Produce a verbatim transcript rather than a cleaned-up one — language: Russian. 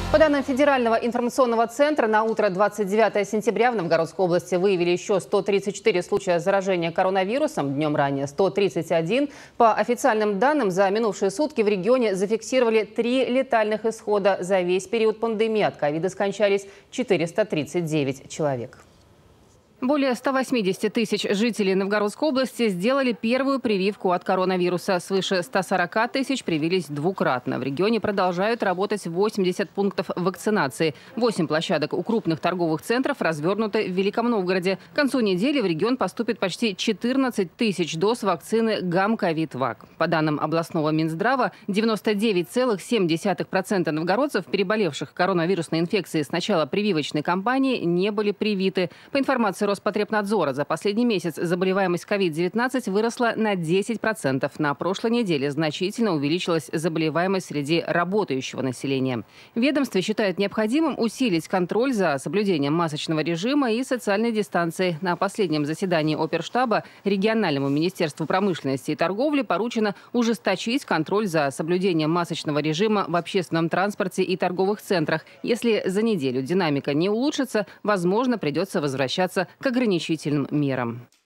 По данным Федерального информационного центра, на утро двадцать девятого сентября в Новгородской области выявили еще сто тридцать четыре случая заражения коронавирусом. Днем ранее сто тридцать один. По официальным данным, за минувшие сутки в регионе зафиксировали три летальных исхода. За весь период пандемии от ковида скончались четыреста тридцать девять человек. Более ста восьмидесяти тысяч жителей Новгородской области сделали первую прививку от коронавируса. Свыше ста сорока тысяч привились двукратно. В регионе продолжают работать восемьдесят пунктов вакцинации. восемь площадок у крупных торговых центров развернуты в Великом Новгороде. К концу недели в регион поступит почти четырнадцать тысяч доз вакцины Гамковид-Вак. По данным областного Минздрава, девяносто девять целых семь десятых процента новгородцев, переболевших коронавирусной инфекцией с начала прививочной кампании, не были привиты. По информации Роспотребнадзора, за последний месяц заболеваемость ковид девятнадцать выросла на десять процентов. На прошлой неделе значительно увеличилась заболеваемость среди работающего населения. В ведомстве считают необходимым усилить контроль за соблюдением масочного режима и социальной дистанции. На последнем заседании Оперштаба региональному министерству промышленности и торговли поручено ужесточить контроль за соблюдением масочного режима в общественном транспорте и торговых центрах. Если за неделю динамика не улучшится, возможно, придется возвращаться к ограничительным мерам.